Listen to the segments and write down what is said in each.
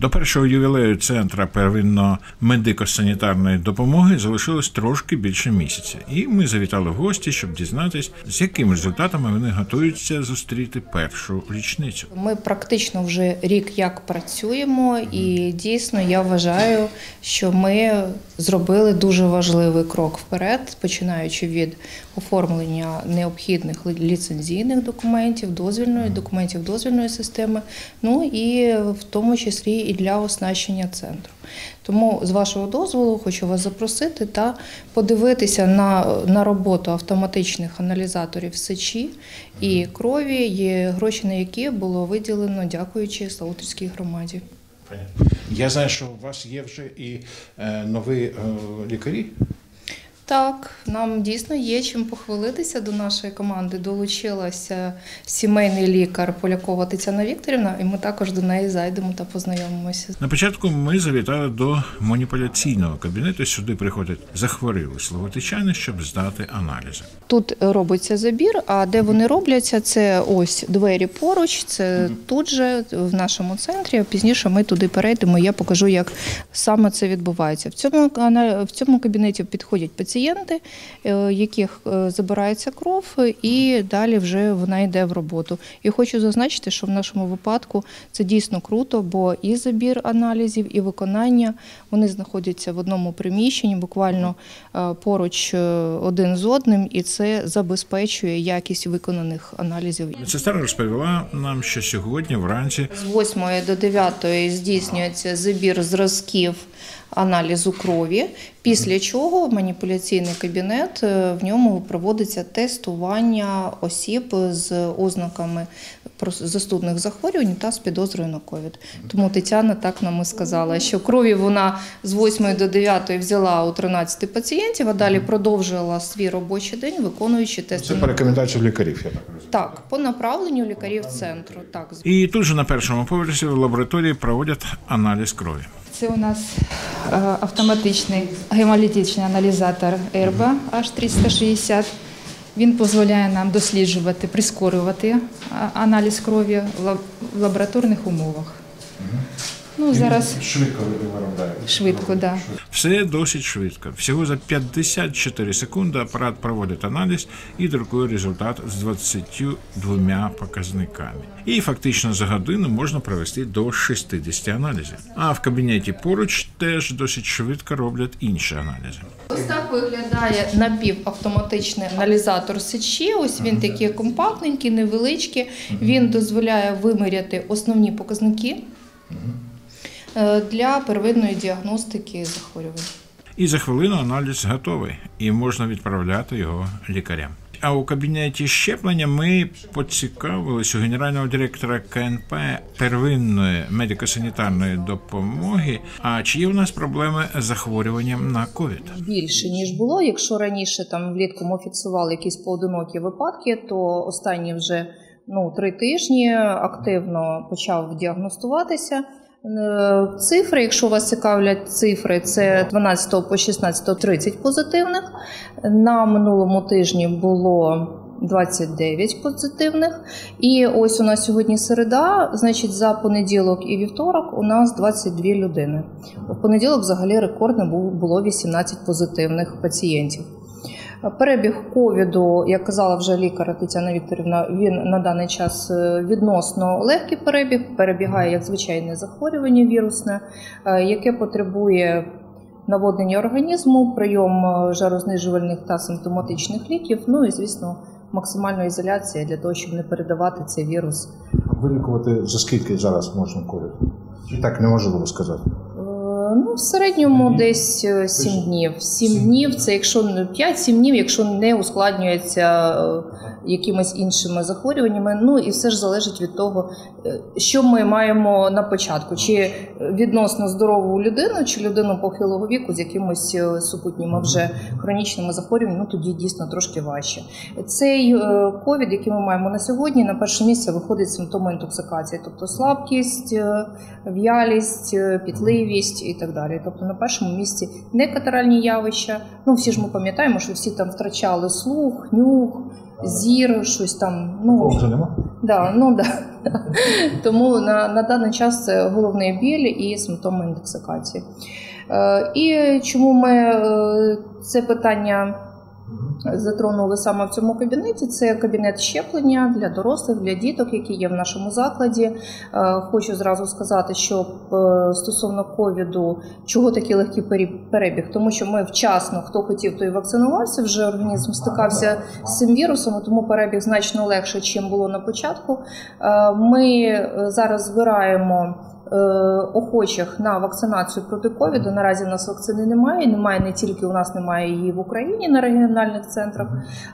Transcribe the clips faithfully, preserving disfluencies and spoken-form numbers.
До першого ювілею Центра первинно-медико-санітарної допомоги залишилось трошки більше місяця. І ми завітали в гості, щоб дізнатись, з якими результатами вони готуються зустріти першу річницю. Ми практично вже рік як працюємо, і дійсно я вважаю, що ми зробили дуже важливий крок вперед, починаючи від оформлення необхідних ліцензійних документів, дозвільної, документів дозвільної системи, ну і в тому числі і для оснащення центру. Тому, з вашого дозволу, хочу вас запросити та подивитися на, на роботу автоматичних аналізаторів сечі і крові, є гроші на які було виділено, дякуючи Славутській громаді. Я знаю, що у вас є вже і е, нові е, лікарі. Так, нам дійсно є чим похвалитися. До нашої команди долучилася сімейний лікар Полякова Тетяна Вікторівна, і ми також до неї зайдемо та познайомимося. На початку ми завітали до маніпуляційного кабінету. Сюди приходять захворілі славутичани, щоб здати аналізи. Тут робиться забір, а де вони робляться, це ось двері поруч, це тут же, в нашому центрі. Пізніше ми туди перейдемо, я покажу, як саме це відбувається. В цьому, в цьому кабінеті підходять пацієнти, пацієнти, яких забирається кров, і далі вже вона йде в роботу. І хочу зазначити, що в нашому випадку це дійсно круто, бо і забір аналізів, і виконання, вони знаходяться в одному приміщенні, буквально поруч один з одним, і це забезпечує якість виконаних аналізів. Медсестра розповіла нам, що сьогодні вранці з восьмої до дев'ятої здійснюється забір зразків аналізу крові, після чого маніпуляційний кабінет, в ньому проводиться тестування осіб з ознаками застудних захворювань та з підозрою на ковід. Тому Тетяна так нам і сказала, що крові вона з восьмої до дев'ятої взяла у тринадцяти пацієнтів, а далі продовжила свій робочий день, виконуючи тести. Це по рекомендації лікарів, я так розумію? Так, по направленню лікарів центру. Так. І тут же на першому поверсі в лабораторії проводять аналіз крові. Це у нас автоматичний гемолітичний аналізатор Ерба аш триста шістдесят. Він дозволяє нам досліджувати, прискорювати аналіз крові в лабораторних умовах. Ну, зараз швидко виробляє. Швидко, так. Да. Все досить швидко. Всього за п'ятдесят чотири секунди апарат проводить аналіз і друкує результат з двадцятьма двома показниками. І фактично за годину можна провести до шістдесят аналізів. А в кабінеті поруч теж досить швидко роблять інші аналізи. Ось так виглядає напівавтоматичний аналізатор сечі. Ось він такий компактненький, невеличкий. Він дозволяє виміряти основні показники для первинної діагностики захворювань. І за хвилину аналіз готовий, і можна відправляти його лікарям. А у кабінеті щеплення ми поцікавились у генерального директора ка ен пе первинної медико-санітарної допомоги, а чи є у нас проблеми з захворюванням на ковід? Більше, ніж було. Якщо раніше там влітку ми фіксували якісь поодинокі випадки, то останні вже ну, три тижні активно почав діагностуватися. Цифри, якщо вас цікавлять цифри, це дванадцятого по шістнадцяте тридцять позитивних. На минулому тижні було двадцять дев'ять позитивних. І ось у нас сьогодні середа, значить за понеділок і вівторок у нас двадцять дві людини. В понеділок взагалі рекордне було вісімнадцять позитивних пацієнтів. Перебіг ковіду, як казала вже лікар Тетяна Вікторівна, він на даний час відносно легкий перебіг, перебігає як звичайне захворювання вірусне, яке потребує наводнення організму, прийом жарознижувальних та симптоматичних ліків, ну і, звісно, максимальна ізоляція для того, щоб не передавати цей вірус. Вилікувати за скільки зараз можна ковід? Чи так неможливо сказати? Ну, в середньому mm-hmm. десь сім днів. сім днів, це якщо п'ять-сім днів, якщо не ускладнюється якимись іншими захворюваннями. Ну, і все ж залежить від того, що ми маємо на початку. Чи відносно здорову людину, чи людину похилого віку з якимось супутніми вже хронічними захворюваннями, ну, тоді дійсно трошки важче. Цей ковід, який ми маємо на сьогодні, на перше місце виходить симптоми інтоксикації, тобто слабкість, в'ялість, пітливість і так далі. Тобто на першому місці не катаральні явища. Ну, всі ж ми пам'ятаємо, що всі там втрачали слух, нюх, зір, щось там. Ну, Вже нема? да, ну, да. Тому на, на даний час це головний біль і симптоми інтоксикації. Е, і чому ми е, це питання затронули саме в цьому кабінеті? Це кабінет щеплення для дорослих, для діток, які є в нашому закладі. Хочу зразу сказати, що стосовно ковіду, чого такий легкий перебіг? Тому що ми вчасно, хто хотів, той вакцинувався, вже організм стикався з цим вірусом, тому перебіг значно легше, ніж було на початку. Ми зараз збираємо охочих на вакцинацію проти ковіду. Наразі у нас вакцини немає. Немає не тільки у нас, немає її в Україні на регіональних центрах.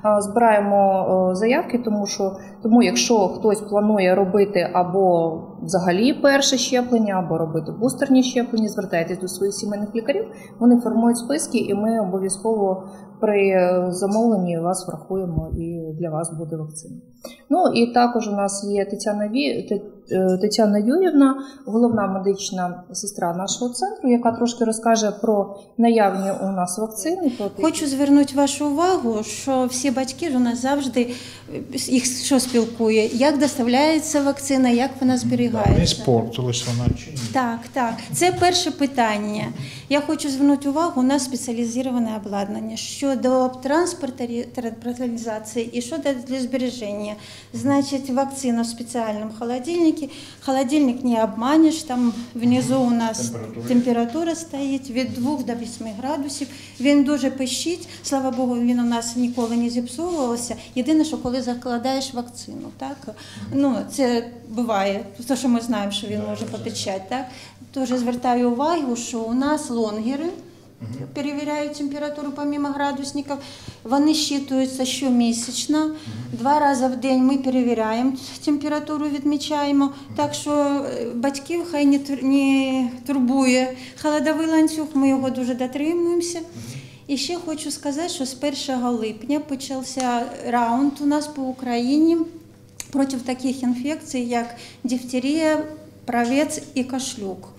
Збираємо заявки, тому що тому якщо хтось планує робити або взагалі перше щеплення, або робити бустерні щеплення, звертайтесь до своїх сімейних лікарів, вони формують списки, і ми обов'язково при замовленні вас врахуємо, і для вас буде вакцина. Ну і також у нас є Тетяна Ві... Тетяна Юрівна, головна медична сестра нашого центру, яка трошки розкаже про наявні у нас вакцини. Проти... Хочу звернути вашу увагу, що всі батьки у нас завжди їх що спілкує, як доставляється вакцина, як вона зберігається. Не спортилась вона чи ні? Так, так. Це перше питання. Я хочу звернути увагу, у нас спеціалізоване обладнання щодо транспорталізації і щодо для збереження. Значить, вакцина в спеціальному холодильнику. Холодильник не обманешь, там внизу у нас температура, температура стоїть від двох до восьми градусів. Він дуже пищить, слава Богу, він у нас ніколи не зіпсовувався. Єдине, що коли закладаєш вакцину, так? Ну, це буває, те, що ми знаємо, що він може попечати, так? Теж звертаю увагу, що у нас лонгери перевіряють температуру помимо градусників, вони щитуються щомісячно, два рази в день ми перевіряємо температуру, відмічаємо, так що батьків хай не, не турбує холодовий ланцюг, ми його дуже дотримуємося. І ще хочу сказати, що з першого липня почався раунд у нас по Україні проти таких інфекцій, як дифтерія, правець і кашлюк.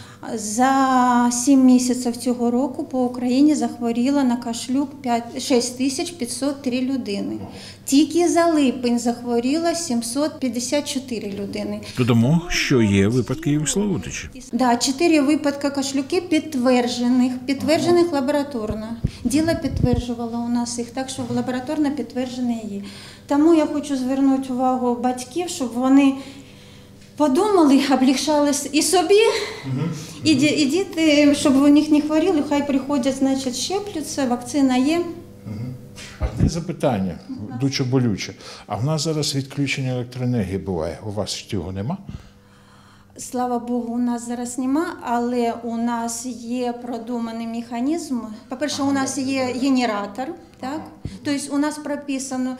За сім місяців цього року по Україні захворіло на кашлюк шість тисяч п'ятсот три людини. Тільки за липень захворіло сімсот п'ятдесят чотири людини. Додамо, що є випадки і в Славутичі. Да, чотири випадки кашлюки підтверджених, підтверджених лабораторно. Діло підтверджувало у нас їх, так що лабораторно підтверджені є. Тому я хочу звернути увагу батьків, щоб вони подумали, облегшали і собі, угу. і, і діти, щоб у них не хворіли, хай приходять, значить, щеплюються, вакцина є. Угу. Одне запитання, дуже болюче. А в нас зараз відключення електроенергії буває. У вас цього нема? Слава Богу, у нас зараз нема, але у нас є продуманий механізм. По-перше, у нас є генератор, так? Тобто у нас прописано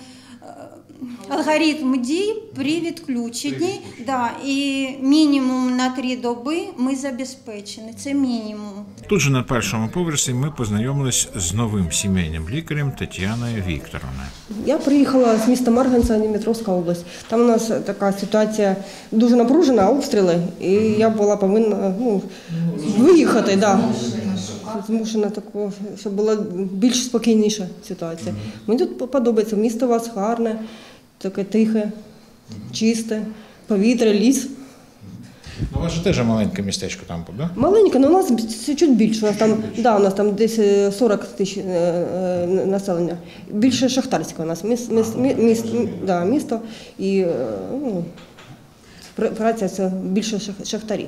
алгоритм дій при відключенні, да, і мінімум на три доби ми забезпечені, це мінімум. Тут же на першому поверсі ми познайомились з новим сімейним лікарем Тетяною Вікторовною. Я приїхала з міста Марганця, Дніпровська область. Там у нас така ситуація дуже напружена, обстріли, і я була повинна ну, виїхати, да. Змушена такого, щоб була більш спокійніша ситуація. Мені тут подобається, місто у вас гарне, таке тихе, чисте, повітря, ліс. Ну, у вас же теж маленьке містечко там, так? Да? Маленьке, але у нас чуть більше. У нас там, да, у нас там десь сорок тисяч населення. Більше шахтарське у нас міс, міс, міс, да, місто і ну, праця це більше шахтарі.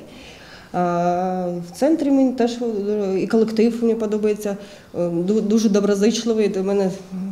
А в центрі мені теж і колектив мені подобається, дуже доброзичливий, до мене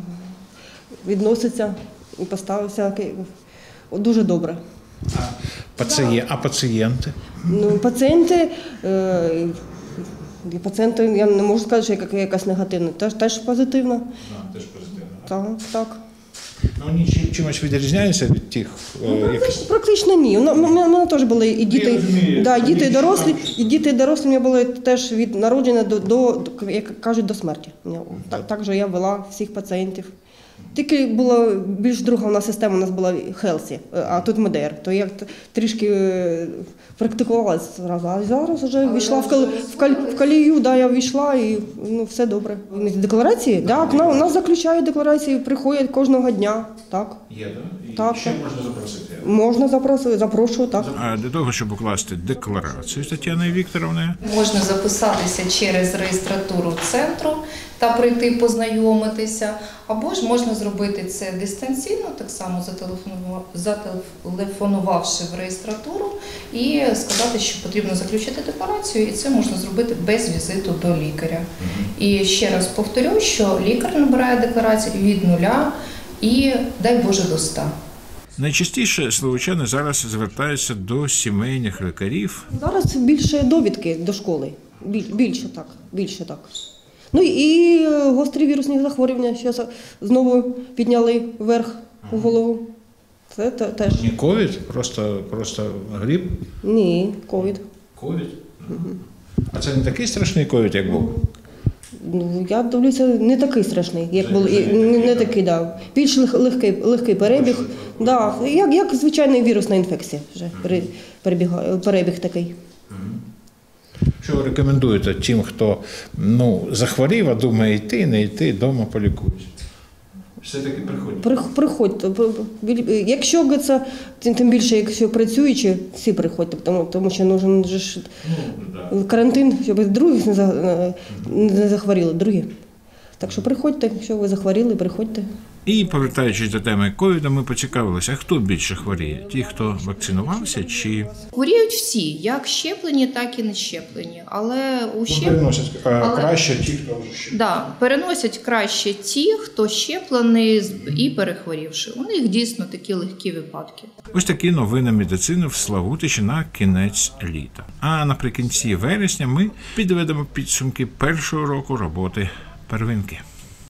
відноситься і поставився дуже добре. А пацієнти? А пацієнти? Ну, пацієнти, е, пацієнти, я не можу сказати, що якась негативна, теж, теж позитивна. А, теж позитивна. Так, так. Ну, вони чимось відрізняються від тих? Ну, практично, практично ні. У мене теж були і діти, да, діти і дорослі, і діти і дорослі у мене були теж від народження до, до як кажуть, до смерті. Так, так же я вела всіх пацієнтів. Тільки була більш друга у нас система, у нас була Хелсі, а тут МДР. То я трішки е, практикувалася зразу, а зараз вже війшла в, кал, в, кал, в калію, да, я війшла і ну, все добре. Декларації? Так, да, у нас заключають декларації, приходять кожного дня. Так. Є, да? І так? Ще можна запросити? Можна запросити, запрошую, так. А для того, щоб укласти декларацію з Тетяною Вікторовною? Можна записатися через реєстратуру центру та прийти познайомитися, або ж можна зробити це дистанційно, так само зателефонувавши в реєстратуру і сказати, що потрібно заключити декларацію, і це можна зробити без візиту до лікаря. І ще раз повторю, що лікар набирає декларацію від нуля і, дай Боже, до ста. Найчастіше словочани зараз звертаються до сімейних лікарів. Зараз більше довідки до школи. Більше так, більше так. Ну і гострі вірусні захворювання, що знову підняли вверх у голову. Це теж. Не ковід, просто, просто грип? Ні, ковід. Ковід? Угу. А це не такий страшний ковід, як був? Ну, я дивлюся, не такий страшний, як був, не, не такий, да. Більш легкий, легкий перебіг. Да, як, як звичайна вірусна інфекція вже перебіг, перебіг такий. Що ви рекомендуєте тим, хто ну, захворів, а думає йти, не йти, вдома полікують? Все-таки приходять? Приходьте. Якщо це, тим більше, якщо працюючи, всі приходьте, тому, тому що нужен же ж ну, да. карантин, щоб других не, не захворіли, другі. Так що приходьте, якщо ви захворіли, приходьте. І повертаючись до теми ковіду, ми поцікавилися, а хто більше хворіє? Ті, хто вакцинувався, чи… Хворіють всі, як щеплені, так і не щеплені. Але у щеп... переносять Але... краще ті, хто вже щеплений. Да, переносять краще ті, хто щеплений і перехворівши. У них дійсно такі легкі випадки. Ось такі новини медицини в Славутичі на кінець літа. А наприкінці вересня ми підведемо підсумки першого року роботи первинки.